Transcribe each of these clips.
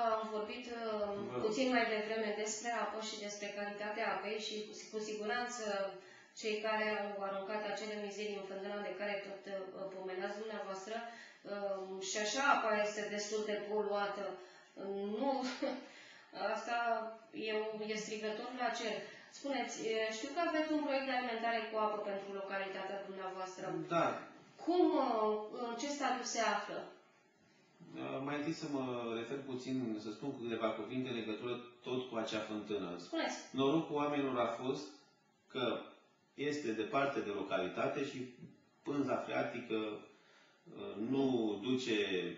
am vorbit puțin mai devreme despre apă și despre calitatea apei și cu siguranță cei care au aruncat acele mizerii în fântâna de care tot pomenați dumneavoastră, și așa apa este destul de poluată. Nu, asta e strigător la cer. Spuneți, știu că aveți un proiect de alimentare cu apă pentru localitatea dumneavoastră. Da. În ce stadiu se află? Mai întâi să mă refer puțin, să spun câteva cuvinte în legătură tot cu acea fântână. Spuneți. Norocul oamenilor a fost că este departe de localitate și pânza freatică nu duce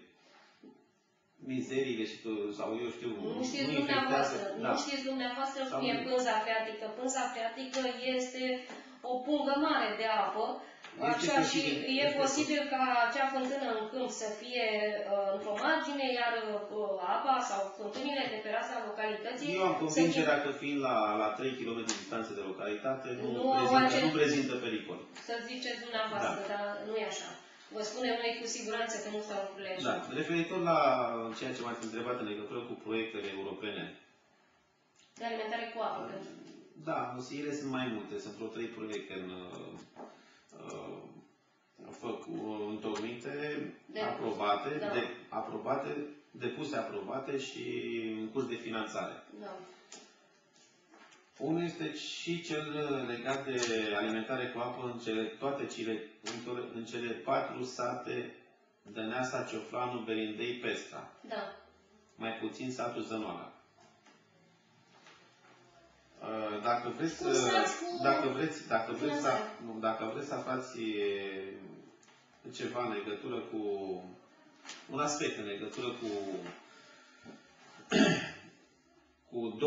mizerile și sau eu știu, nu știți dumneavoastră, da. Nu știți dumneavoastră cum e pânza freatică. Pânza freatică este o pungă mare de apă. Așa, și e posibil ca acea fântână în câmp să fie într-o margine, iar apa sau fântânile de pe raza localității... Eu am convingerea că fiind la 3 km distanță de localitate, nu prezintă pericol. Să ziceți dumneavoastră, da. Dar nu e așa. Vă spunem noi cu siguranță că nu stau lucrurile așa. Da. Referitor la ceea ce m-ați întrebat în legătură cu proiectele europene. De alimentare cu apă. Da, ele sunt mai multe. Sunt vreo 3 proiecte întocmite, depuse, aprobate și în curs de finanțare. Da. Unul este și cel legat de alimentare cu apă în cele 4 sate: Dăneasa, Cioflanu, Berindei, Pestra. Da. Mai puțin satul Zănoala. Dacă vreți să aflați ceva în legătură cu un aspect în legătură cu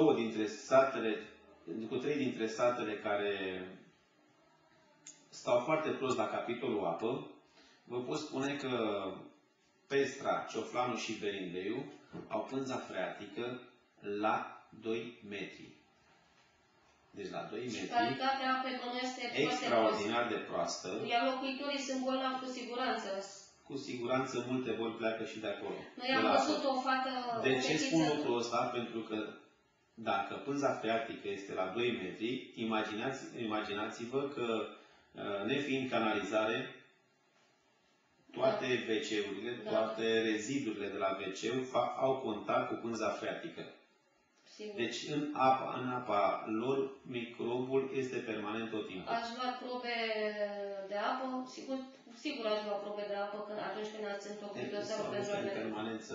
3 dintre satele care stau foarte prost la capitolul apă, vă pot spune că Pestra, Cioflanu și Berindeiu au pânza freatică la 2 metri. Deci la 2 metri, calitatea apei este extraordinar de proastă. Iar locuitorii sunt bolnavi cu siguranță. Cu siguranță multe boli pleacă și de acolo. Noi am văzut o fată... De ce spun lucrul ăsta? Pentru că dacă pânza freatică este la 2 metri, imaginați-vă că, nefiind canalizare, toate WC-urile, toate rezidurile de la WC au contact cu pânza freatică. Deci în apa lor, microbul este permanent tot timpul. Ați luat probe de apă? Sigur ați luat probe de apă atunci când ați întocmit dosarul pentru alimentare. Permanență.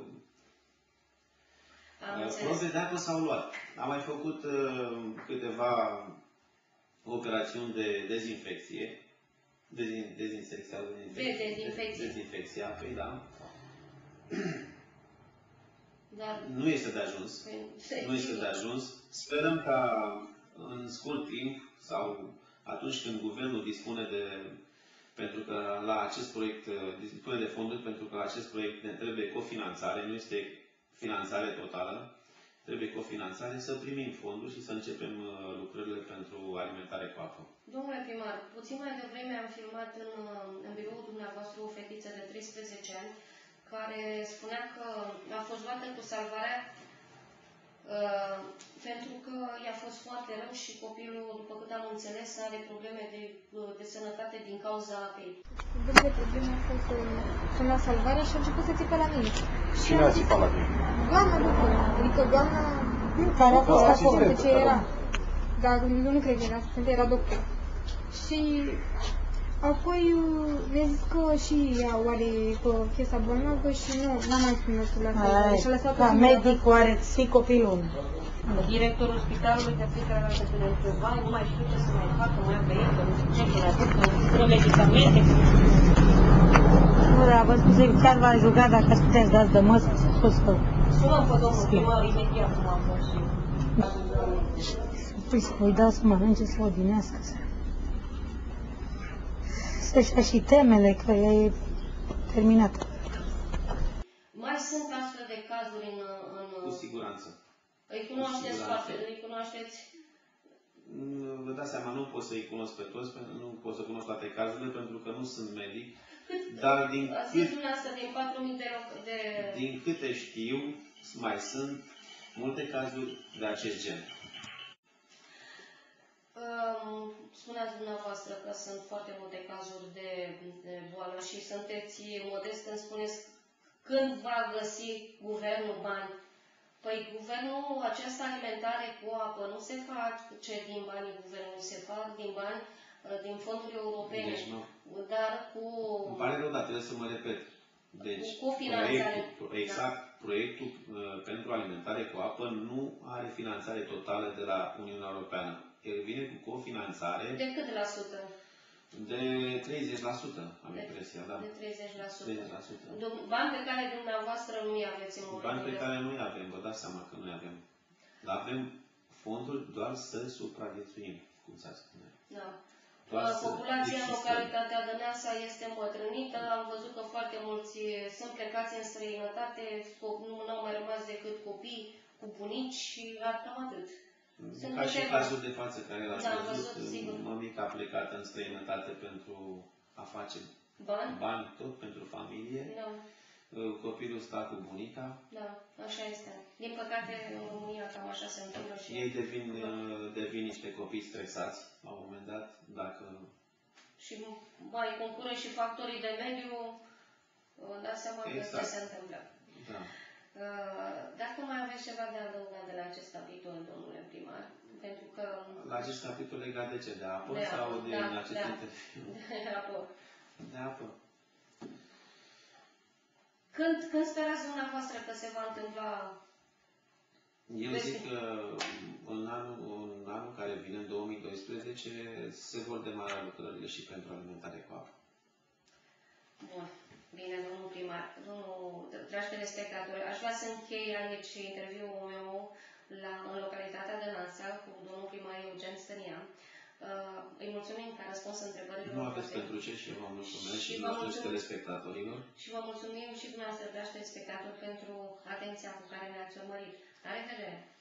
Probe de apă s-au luat. Am mai făcut câteva operațiuni de dezinfecție. Dezinfecție apei, da. Dar nu este de ajuns. Nu este de ajuns. Sperăm ca în scurt timp sau atunci când guvernul dispune pentru că la acest proiect dispune de fonduri, pentru că la acest proiect ne trebuie cofinanțare, nu este finanțare totală, trebuie cofinanțare, să primim fonduri și să începem lucrările pentru alimentare cu apă. Domnule primar, puțin mai devreme am filmat în biroul dumneavoastră o fetiță de 13 ani care spunea că a fost luată cu salvarea pentru că i-a fost foarte rău și copilul, după cât am înțeles, are probleme de sănătate din cauza apei. Văd că problema a fost sunt la salvare și a început să țipa la mine. Cine a țipat la mine? Doamna după, adică doamna care a fost acolo, de ce era. Dar eu nu cred că era asistent, era doctor. Și apoi mi-a zis că și ea are piesa bolnavă și nu, n-am mai spus la salvare. Ca medicul are ții copilul. Directorul spitalului de fiecare dată când ne întreba, nu mai știu ce să mai facă, mai am băietă, nu știu ce, că fără medicamente. Nu, dar vă spus, chiar v-a jucat dacă ați putea să dați de măsă, să spus că... Sunăm pe domnul primar, imediat cum am fost și... Păi să-i dați să mănânce, să odinească. Să-și și temele că e terminată. Mai sunt astfel de cazuri în... Cu siguranță. Îi cunoașteți foarte, îi cunoașteți? Vă dați seama, nu pot să-i cunosc pe toți, nu pot să cunosc toate cazurile, pentru că nu sunt medic. Dar din câte știu, mai sunt multe cazuri de acest gen. Spuneați dumneavoastră că sunt foarte multe cazuri de boală și sunteți modest când spuneți când va găsi guvernul bani. Păi guvernul, această alimentare cu apă nu se face din banii guvernului, se fac din bani din fonduri europene, Deci nu. dar cu... Îmi pare rău, dar trebuie să mă repet. Deci, cu finanțare. Proiectul pentru alimentare cu apă nu are finanțare totală de la Uniunea Europeană. El vine cu cofinanțare De cât la sută? de 30%, am impresia, da. De 30%. 30%. Bani pe care dumneavoastră nu-i aveți în momentul Bani pe de care nu-i avem, vă dați seama că nu-i avem. Dar avem fonduri doar să supraviețuim, cum s-ar spune. Da. Doar să Populația în existăm. localitatea Dăneasa este îmbătrânită, am văzut că foarte mulți sunt plecați în străinătate, nu au mai rămas decât copii cu bunici și cam atât. Sunt Ca și câteva. cazul de față care l-ați Da, văzut, sigur. mămica a plecat în străinătate pentru a face Bani? tot pentru familie. Da, Copilul sta cu bunica. da, așa este. Din păcate, în România cam așa se întâmplă și... Ei devin niște copii stresați, la un moment dat, dacă... Și mai concură și factorii de mediu, dați seama Exact. că ce se întâmplă. Da. Dacă mai aveți ceva de adăugat de la acest capitol, domnule primar, pentru că... La acest capitol legat de ce? De apă De sau apă, de da, acest da. interviu? De raport. De apă. Când sperați dumneavoastră că se va întâmpla? Eu zic că în anul care vine, în 2012, se vor demara lucrările și pentru alimentare cu apă. Bun. Bine, domnul primar. Dragi telespectatori, aș vrea să închei aici interviul meu în localitatea de Nansa cu domnul primar Eugen Stănian. Îi mulțumim că a răspuns întrebările. Nu aveți pentru ce și eu vă mulțumesc și vă mulțumesc mulțumim. telespectatorilor. Și vă mulțumim și dumneavoastră, dragi telespectatori, pentru atenția cu care ne-ați urmărit. La revedere!